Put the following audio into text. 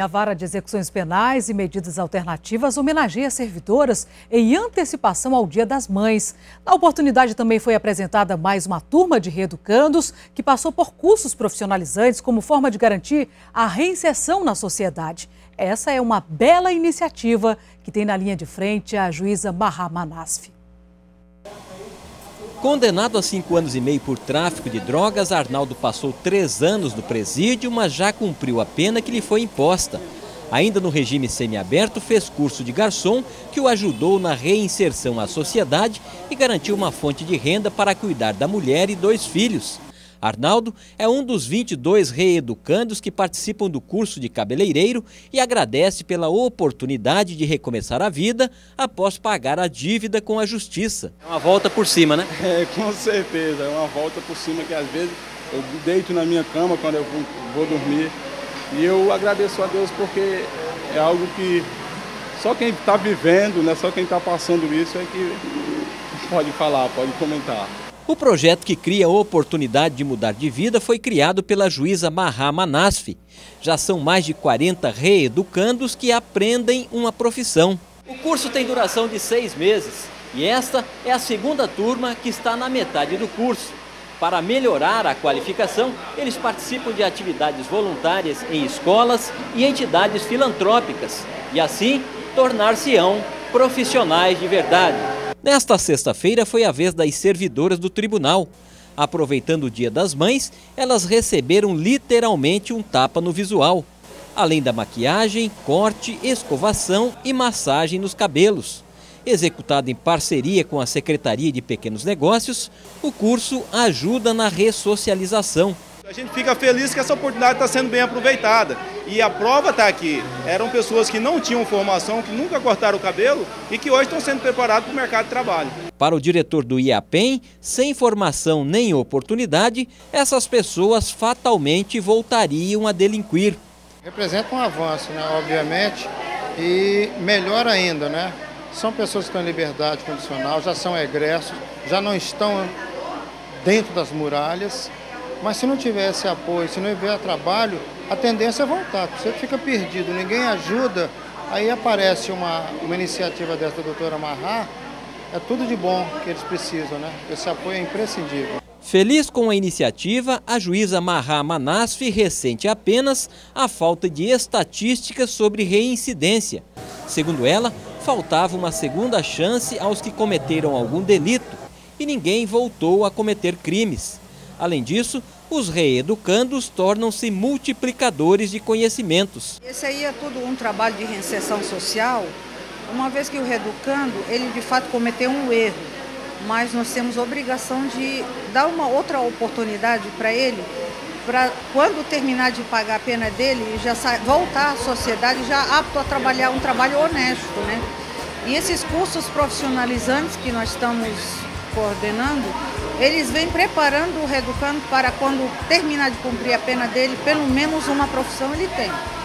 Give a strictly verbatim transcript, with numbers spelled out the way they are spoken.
a Vara de Execuções Penais e Medidas Alternativas homenageia servidoras em antecipação ao Dia das Mães. Na oportunidade também foi apresentada mais uma turma de reeducandos que passou por cursos profissionalizantes como forma de garantir a reinserção na sociedade. Essa é uma bela iniciativa que tem na linha de frente a juíza Mahá Manasfi. Condenado a cinco anos e meio por tráfico de drogas, Arnaldo passou três anos no presídio, mas já cumpriu a pena que lhe foi imposta. Ainda no regime semiaberto, fez curso de garçom que o ajudou na reinserção à sociedade e garantiu uma fonte de renda para cuidar da mulher e dois filhos. Arnaldo é um dos vinte e dois reeducandos que participam do curso de cabeleireiro e agradece pela oportunidade de recomeçar a vida após pagar a dívida com a justiça. É uma volta por cima, né? É, com certeza, é uma volta por cima que às vezes eu deito na minha cama quando eu vou dormir e eu agradeço a Deus porque é algo que só quem está vivendo, né, só quem está passando isso é que pode falar, pode comentar. O projeto que cria a oportunidade de mudar de vida foi criado pela juíza Mahá Manasfi. Já são mais de quarenta reeducandos que aprendem uma profissão. O curso tem duração de seis meses e esta é a segunda turma que está na metade do curso. Para melhorar a qualificação, eles participam de atividades voluntárias em escolas e entidades filantrópicas e assim tornar-se-ão profissionais de verdade. Nesta sexta-feira foi a vez das servidoras do tribunal. Aproveitando o Dia das Mães, elas receberam literalmente um tapa no visual. Além da maquiagem, corte, escovação e massagem nos cabelos. Executado em parceria com a Secretaria de Pequenos Negócios, o curso ajuda na ressocialização. A gente fica feliz que essa oportunidade está sendo bem aproveitada. E a prova está aqui. Eram pessoas que não tinham formação, que nunca cortaram o cabelo e que hoje estão sendo preparados para o mercado de trabalho. Para o diretor do IAPEM, sem formação nem oportunidade, essas pessoas fatalmente voltariam a delinquir. Representa um avanço, né, obviamente, e melhor ainda, né? São pessoas que estão em liberdade condicional, já são egressos, já não estão dentro das muralhas. Mas se não tiver esse apoio, se não houver trabalho, a tendência é voltar. Você fica perdido, ninguém ajuda, aí aparece uma, uma iniciativa dessa da doutora Mahá, é tudo de bom que eles precisam, né? Esse apoio é imprescindível. Feliz com a iniciativa, a juíza Mahá Manasfi ressente apenas a falta de estatísticas sobre reincidência. Segundo ela, faltava uma segunda chance aos que cometeram algum delito e ninguém voltou a cometer crimes. Além disso, os reeducandos tornam-se multiplicadores de conhecimentos. Esse aí é tudo um trabalho de reinserção social, uma vez que o reeducando, ele de fato cometeu um erro, mas nós temos a obrigação de dar uma outra oportunidade para ele, para quando terminar de pagar a pena dele, já voltar à sociedade já apto a trabalhar um trabalho honesto, né? E esses cursos profissionalizantes que nós estamos coordenando, eles vêm preparando o reeducando para quando terminar de cumprir a pena dele, pelo menos uma profissão ele tem.